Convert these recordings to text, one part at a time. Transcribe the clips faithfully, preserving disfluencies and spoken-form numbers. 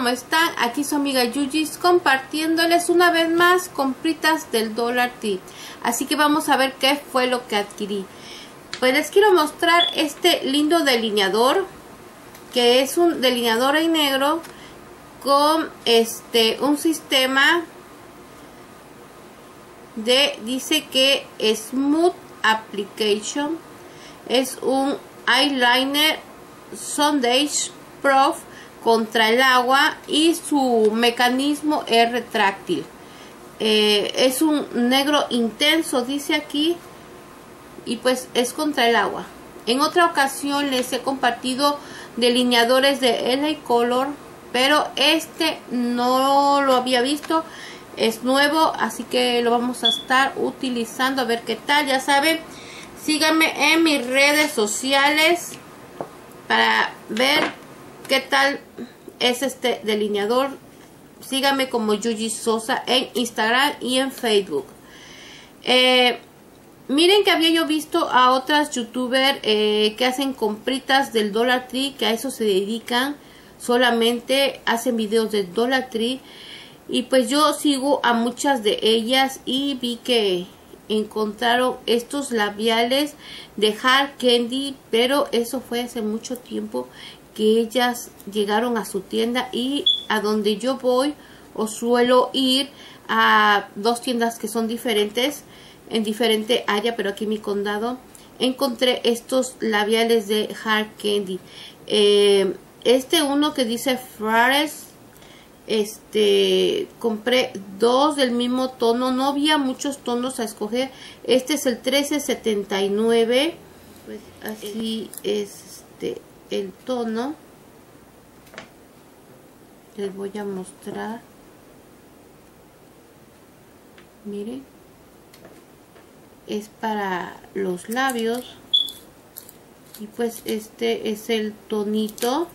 ¿cómo están? Aquí su amiga Yuyis compartiéndoles una vez más compritas del Dollar Tree. Así que vamos a ver qué fue lo que adquirí. Pues les quiero mostrar este lindo delineador, que es un delineador en negro con este un sistema de, dice que Smooth Application. Es un eyeliner Sondage Proof contra el agua y su mecanismo es retráctil. Eh, es un negro intenso, dice aquí, y pues es contra el agua. En otra ocasión les he compartido delineadores de L A Color, pero este no lo había visto, es nuevo, así que lo vamos a estar utilizando a ver qué tal. Ya saben, síganme en mis redes sociales para ver qué tal es este delineador. Síganme como Yuyis Sosa en Instagram y en Facebook. Eh, miren que había yo visto a otras youtubers eh, que hacen compritas del Dollar Tree, que a eso se dedican, solamente hacen videos del Dollar Tree. Y pues yo sigo a muchas de ellas y vi que encontraron estos labiales de Hard Candy, pero eso fue hace mucho tiempo que ellas llegaron a su tienda, y a donde yo voy o suelo ir a dos tiendas que son diferentes, en diferente área, pero aquí en mi condado encontré estos labiales de Hard Candy. Eh, este uno que dice Flores, este compré dos del mismo tono, no había muchos tonos a escoger. Este es el trece setenta y nueve, pues así es este el tono. Les voy a mostrar, miren, es para los labios, y pues este es el tonito.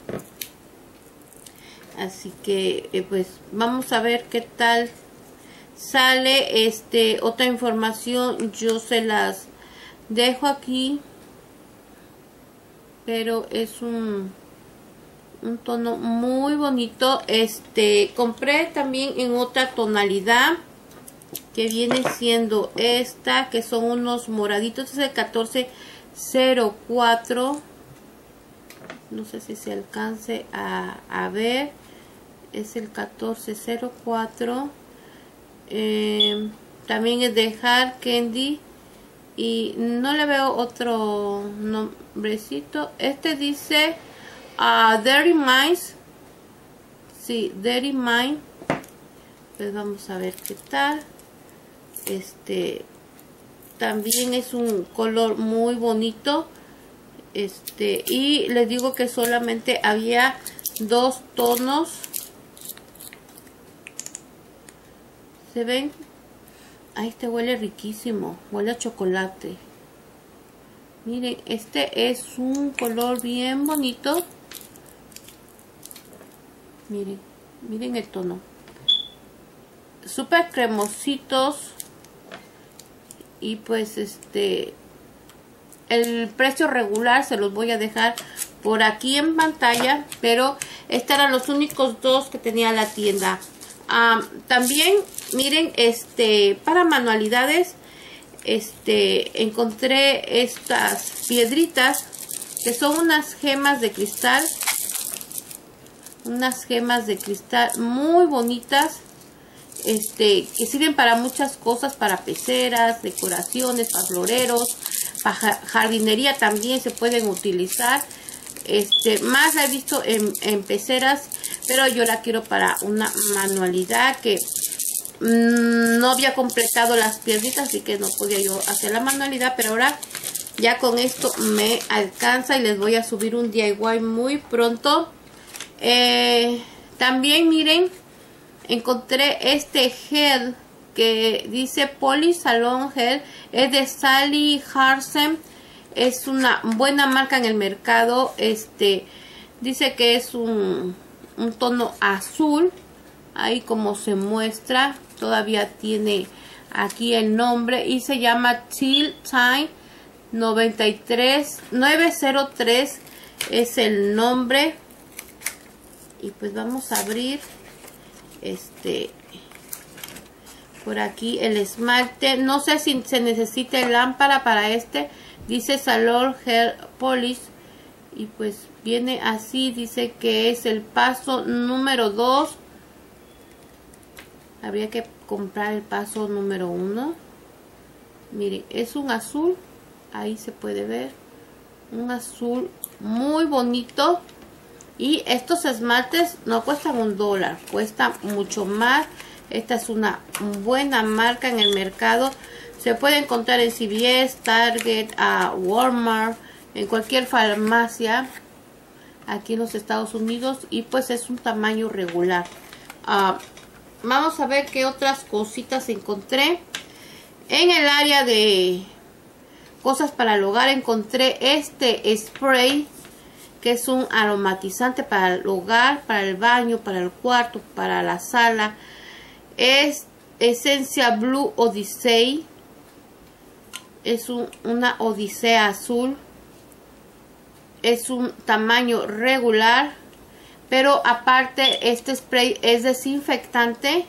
Así que eh, pues vamos a ver qué tal sale. Este, otra información yo se las dejo aquí, pero es un un tono muy bonito. Este, compré también en otra tonalidad que viene siendo esta, que son unos moraditos. Este es el catorce cero cuatro, no sé si se alcance a, a ver. Es el catorce cero cuatro. Eh, también es de Hard Candy y no le veo otro nombrecito. Este dice uh, Dirty Minds. Sí, Dirty Mind. Pues vamos a ver qué tal. Este también es un color muy bonito. Este, y les digo que solamente había dos tonos. ¿Se ven? Ay, este huele riquísimo. Huele a chocolate. Miren, este es un color bien bonito. Miren, miren el tono. Súper cremositos. Y pues este, el precio regular se los voy a dejar por aquí en pantalla. Pero estos eran los únicos dos que tenía la tienda. Um, también miren, este, para manualidades, este, encontré estas piedritas que son unas gemas de cristal, unas gemas de cristal muy bonitas, este, que sirven para muchas cosas, para peceras, decoraciones, para floreros, para jardinería también se pueden utilizar. Este, más la he visto en, en peceras, pero yo la quiero para una manualidad que mmm, no había completado las piedritas, así que no podía yo hacer la manualidad, pero ahora ya con esto me alcanza y les voy a subir un D I Y muy pronto. Eh, también miren, encontré este gel que dice Poly Salon Gel, es de Sally Hansen. Es una buena marca en el mercado. Este dice que es un, un tono azul, ahí como se muestra. Todavía tiene aquí el nombre y se llama Chill Time noventa y tres nueve cero tres es el nombre. Y pues vamos a abrir este por aquí el esmalte. No sé si se necesita lámpara para este. Dice Salon Hair Polish. Y pues viene así. Dice que es el paso número dos. Habría que comprar el paso número uno. Miren, es un azul. Ahí se puede ver. Un azul muy bonito. Y estos esmaltes no cuestan un dólar. Cuestan mucho más. Esta es una buena marca en el mercado. Se puede encontrar en C V S, Target, uh, Walmart, en cualquier farmacia aquí en los Estados Unidos. Y pues es un tamaño regular. Uh, vamos a ver qué otras cositas encontré. En el área de cosas para el hogar encontré este spray, que es un aromatizante para el hogar, para el baño, para el cuarto, para la sala. Es Esencia Blue Odyssey. Es un, una Odisea azul. Es un tamaño regular. Pero aparte este spray es desinfectante.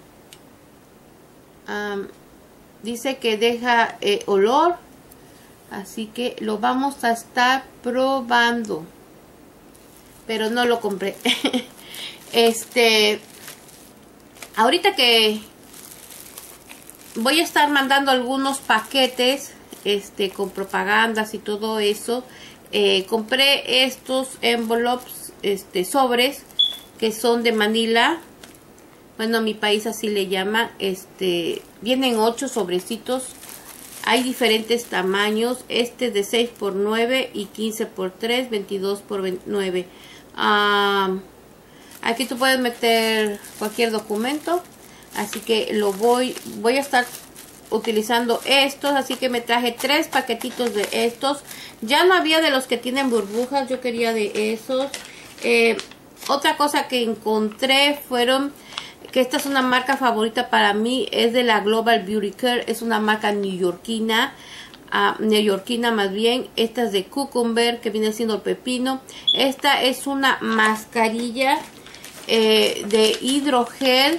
Um, dice que deja eh, olor. Así que lo vamos a estar probando. Pero no lo compré. Este... Ahorita que voy a estar mandando algunos paquetes este con propagandas y todo eso, eh, compré estos envelopes, este sobres, que son de Manila. Bueno, mi país así le llama. Este, vienen ocho sobrecitos. Hay diferentes tamaños. Este de seis por nueve y quince por tres, veintidós por nueve. Ah... Um, Aquí tú puedes meter cualquier documento. Así que lo voy, voy a estar utilizando estos. Así que me traje tres paquetitos de estos. Ya no había de los que tienen burbujas. Yo quería de esos. Eh, otra cosa que encontré fueron... Que esta es una marca favorita para mí. Es de la Global Beauty Care. Es una marca neoyorquina. Uh, neoyorquina más bien. Esta es de Cucumber, que viene siendo el pepino. Esta es una mascarilla Eh, de hidrogel.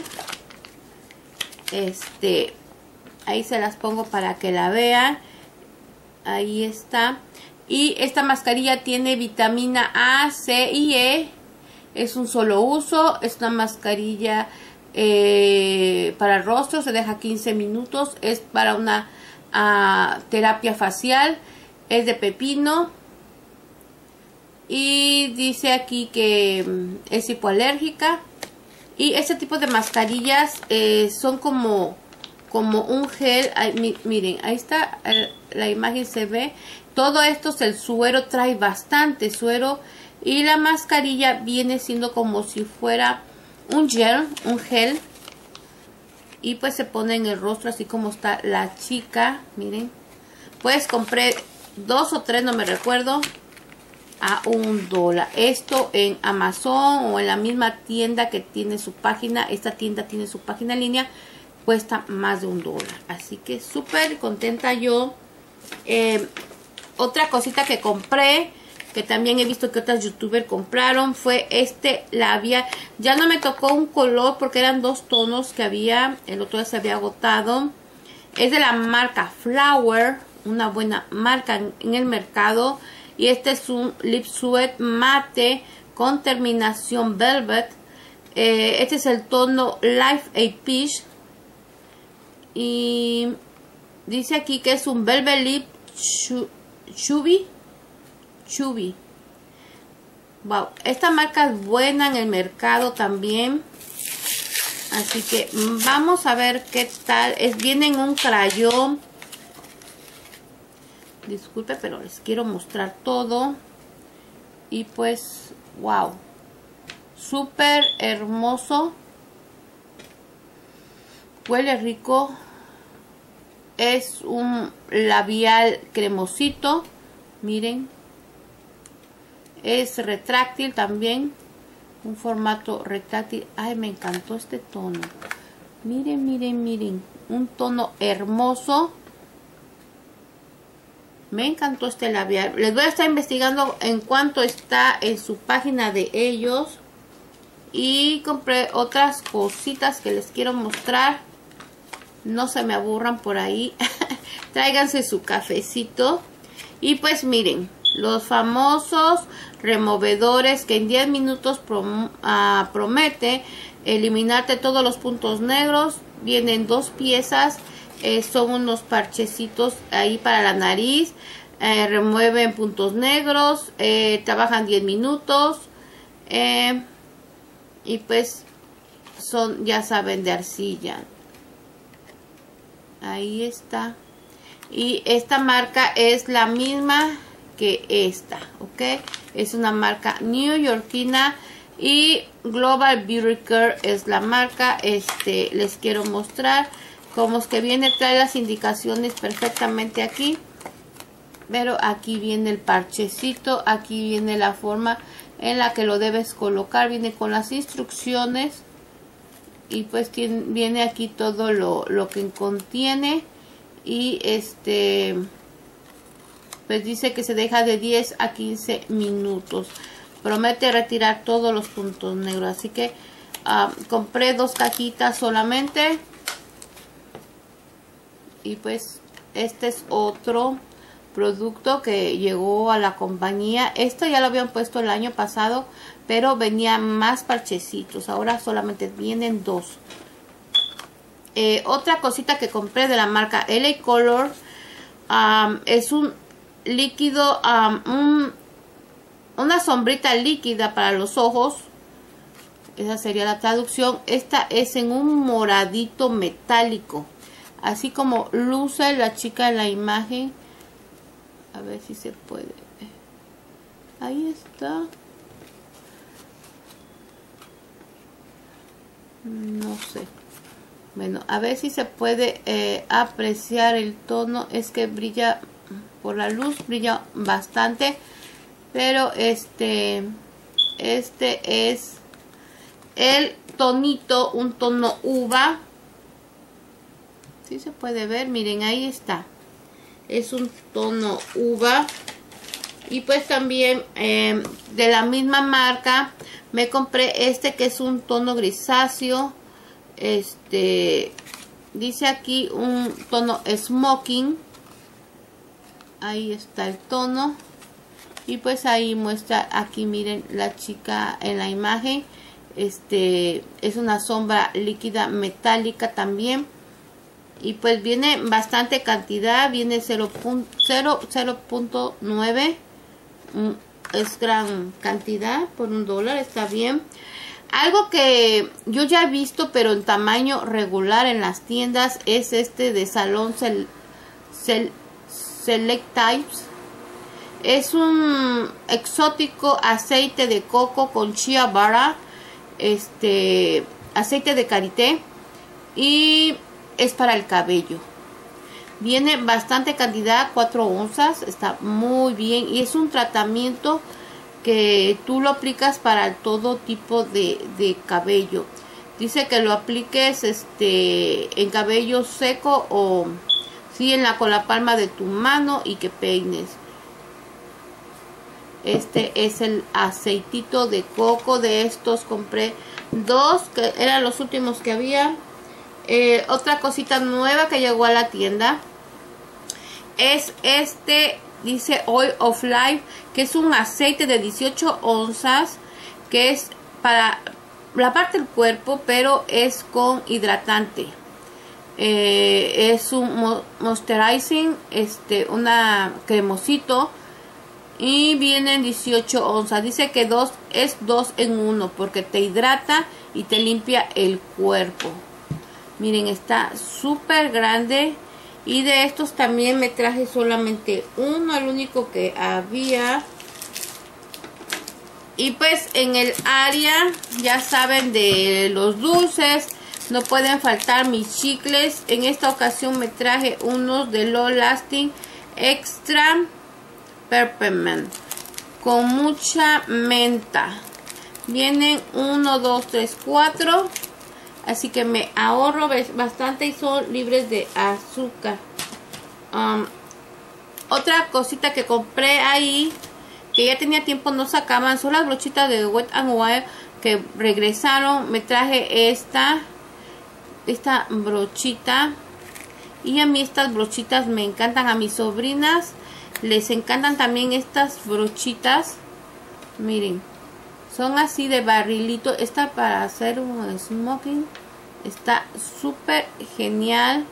Este, ahí se las pongo para que la vean. Ahí está. Y esta mascarilla tiene vitamina A, C y E. Es un solo uso. Es una mascarilla eh, para el rostro. Se deja quince minutos. Es para una uh, terapia facial. Es de pepino. Y dice aquí que es hipoalérgica. Y este tipo de mascarillas eh, son como, como un gel. Ay, mi, miren, ahí está eh, la imagen, se ve. Todo esto es el suero, trae bastante suero. Y la mascarilla viene siendo como si fuera un gel, un gel. Y pues se pone en el rostro así como está la chica. Miren. Pues compré dos o tres, no me recuerdo, a un dólar. Esto en Amazon o en la misma tienda que tiene su página. Esta tienda tiene su página en línea. Cuesta más de un dólar. Así que súper contenta yo. Eh, otra cosita que compré, que también he visto que otras youtubers compraron, fue este labial. Ya no me tocó un color porque eran dos tonos que había. El otro ya se había agotado. Es de la marca Flower. Una buena marca en, en el mercado. Y este es un lip sweat mate con terminación velvet. Eh, este es el tono Life a Peach. Y dice aquí que es un velvet lip chubby. Chubby. Wow. Esta marca es buena en el mercado también. Así que vamos a ver qué tal. Es, viene en un crayón. Disculpe, pero les quiero mostrar todo. Y pues, wow. Súper hermoso. Huele rico. Es un labial cremosito. Miren. Es retráctil también. Un formato retráctil. Ay, me encantó este tono. Miren, miren, miren. Un tono hermoso. Me encantó este labial. Les voy a estar investigando en cuánto está en su página de ellos. Y compré otras cositas que les quiero mostrar. No se me aburran por ahí. Tráiganse su cafecito. Y pues miren, los famosos removedores que en diez minutos prom uh, promete eliminarte todos los puntos negros. Vienen dos piezas. Eh, son unos parchecitos ahí para la nariz. Eh, remueven puntos negros. Eh, trabajan diez minutos. Eh, y pues son, ya saben, de arcilla. Ahí está. Y esta marca es la misma que esta, ¿ok? Es una marca neoyorquina. Y Global Beauty Care es la marca. Este, les quiero mostrar cómo es que viene. Trae las indicaciones perfectamente aquí. Pero aquí viene el parchecito. Aquí viene la forma en la que lo debes colocar. Viene con las instrucciones. Y pues tiene, viene aquí todo lo, lo que contiene. Y este pues dice que se deja de diez a quince minutos. Promete retirar todos los puntos negros. Así que uh, compré dos cajitas solamente. Y pues este es otro producto que llegó a la compañía. Esto ya lo habían puesto el año pasado, pero venía más parchecitos. Ahora solamente vienen dos. Eh, otra cosita que compré de la marca L A Color um, es un líquido, um, un, una sombrita líquida para los ojos. Esa sería la traducción. Esta es en un moradito metálico, así como luce la chica en la imagen. A ver si se puede. Ahí está. No sé. Bueno, a ver si se puede eh, apreciar el tono. Es que brilla por la luz, brilla bastante. Pero este, este es el tonito, un tono uva. Si se puede ver, miren, ahí está. Es un tono uva. Y pues también eh, de la misma marca me compré este que es un tono grisáceo. Este dice aquí un tono smoking. Ahí está el tono. Y pues ahí muestra, aquí miren la chica en la imagen. Este es una sombra líquida metálica también. Y pues viene bastante cantidad. Viene cero punto nueve. Es gran cantidad por un dólar. Está bien. Algo que yo ya he visto, pero en tamaño regular en las tiendas, es este de Salon Cel Cel Select Types. Es un exótico aceite de coco con shea butter, este aceite de karité, y es para el cabello. Viene bastante cantidad, cuatro onzas, está muy bien y es un tratamiento que tú lo aplicas para todo tipo de, de cabello. Dice que lo apliques este en cabello seco o sí en la con la palma de tu mano y que peines. Este es el aceitito de coco. De estos compré dos, que eran los últimos que había. Eh, otra cosita nueva que llegó a la tienda es este, dice Oil of Life, que es un aceite de dieciocho onzas, que es para la parte del cuerpo, pero es con hidratante. Eh, es un mo moisturizing, este, una cremosito, y vienen dieciocho onzas. Dice que dos es dos en uno porque te hidrata y te limpia el cuerpo. Miren, está súper grande. Y de estos también me traje solamente uno, el único que había. Y pues en el área, ya saben, de los dulces, no pueden faltar mis chicles. En esta ocasión me traje unos de Long Lasting Extra Peppermint con mucha menta. Vienen uno, dos, tres, cuatro. Así que me ahorro bastante y son libres de azúcar. Um, otra cosita que compré ahí, que ya tenía tiempo no sacaban, son las brochitas de Wet n Wild, que regresaron, me traje esta esta brochita. Y a mí estas brochitas me encantan. A mis sobrinas les encantan también estas brochitas. Miren, son así de barrilito. Esta para hacer un smoking está súper genial.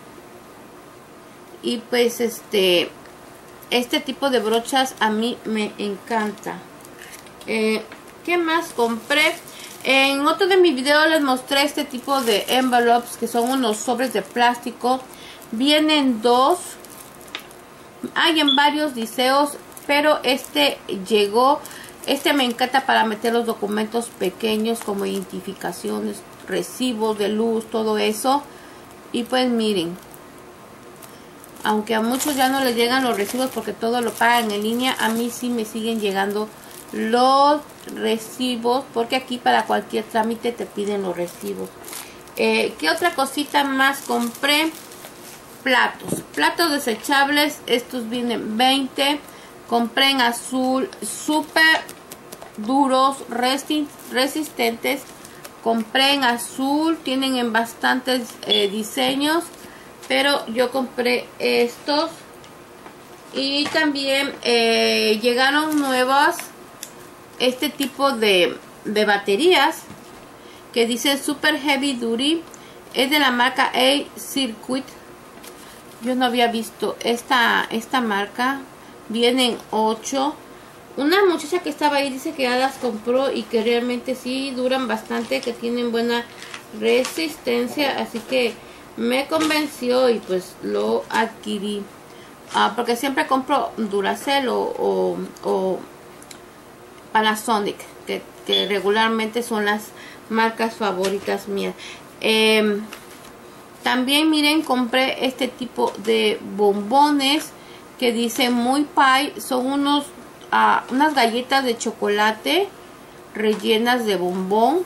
Y pues este este tipo de brochas a mí me encanta. eh, ¿Qué más compré? En otro de mis videos les mostré este tipo de envelopes, que son unos sobres de plástico. Vienen dos. Hay en varios diseños, pero este llegó. Este me encanta para meter los documentos pequeños como identificaciones, recibos de luz, todo eso. Y pues miren, aunque a muchos ya no les llegan los recibos porque todo lo pagan en línea, a mí sí me siguen llegando los recibos, porque aquí para cualquier trámite te piden los recibos. Eh, ¿Qué otra cosita más compré? Platos, platos desechables. Estos vienen veinte. Compré en azul, súper duros, resistentes. Compré en azul, tienen en bastantes eh, diseños, pero yo compré estos. Y también eh, llegaron nuevas este tipo de, de baterías que dice Super Heavy Duty. Es de la marca A-Circuit. Yo no había visto esta, esta marca. Vienen ocho. Una muchacha que estaba ahí dice que ya las compró y que realmente sí duran bastante, que tienen buena resistencia. Así que me convenció y pues lo adquirí. Ah, porque siempre compro Duracell o, o, o Panasonic, que, que regularmente son las marcas favoritas mías. Eh, También miren, compré este tipo de bombones que dice Muy Pie. Son unos uh, unas galletas de chocolate rellenas de bombón.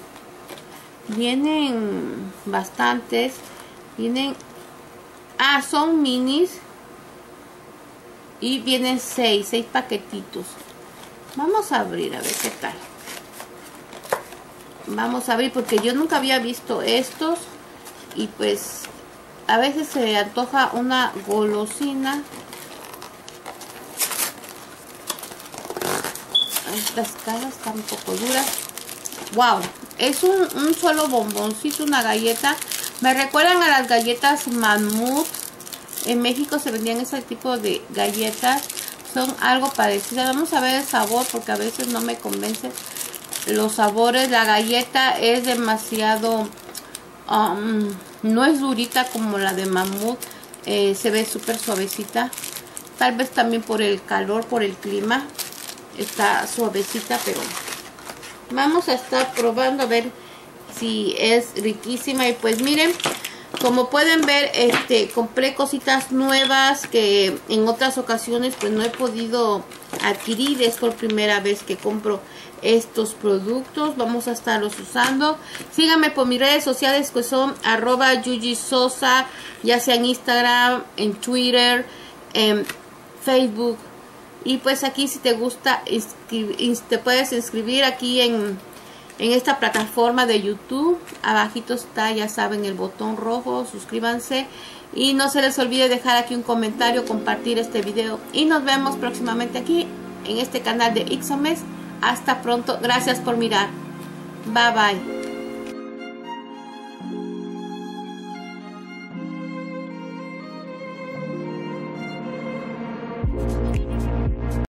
Vienen bastantes. Vienen... Ah, son minis. Y vienen seis, seis paquetitos. Vamos a abrir a ver qué tal. Vamos a abrir porque yo nunca había visto estos. Y pues a veces se antoja una golosina. Estas cajas están un poco duras. Wow, es un, un solo bomboncito, una galleta. Me recuerdan a las galletas Mamut. En México se vendían ese tipo de galletas. Son algo parecidas. Vamos a ver el sabor porque a veces no me convence los sabores. La galleta es demasiado... Um, no es durita como la de Mamut. Eh, se ve súper suavecita. Tal vez también por el calor, por el clima. Está suavecita, pero vamos a estar probando a ver si es riquísima. Y pues miren, como pueden ver, este compré cositas nuevas que en otras ocasiones pues no he podido adquirir. Es por primera vez que compro estos productos. Vamos a estarlos usando. Síganme por mis redes sociales, que son arroba Yuyi Sosa, ya sea en Instagram, en Twitter, en Facebook. Y pues aquí, si te gusta, te puedes inscribir aquí en, en esta plataforma de YouTube. Abajito está, ya saben, el botón rojo. Suscríbanse. Y no se les olvide dejar aquí un comentario, compartir este video. Y nos vemos próximamente aquí en este canal de Ixomes. Hasta pronto. Gracias por mirar. Bye bye.